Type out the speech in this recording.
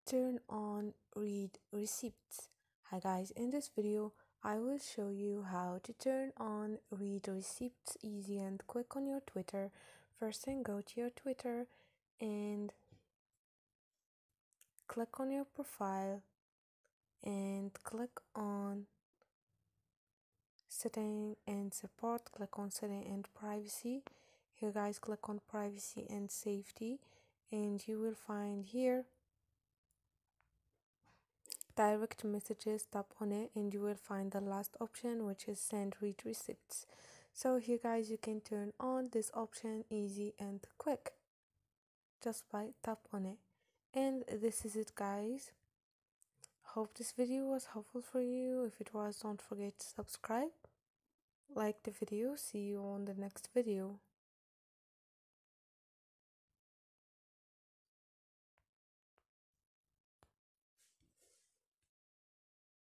turn on read receipts. Hi guys, in this video I will show you how to turn on read receipts easy and quick on your Twitter. First thing, go to your Twitter and click on your profile and click on setting and support. Click on setting and privacy. Here guys, click on privacy and safety and you will find here direct messages. Tap on it and you will find the last option, which is send read receipts. So here guys, you can turn on this option easy and quick just by tap on it. And this is it guys. Hope this video was helpful for you. If it was, don't forget to subscribe, like the video. See you on the next video.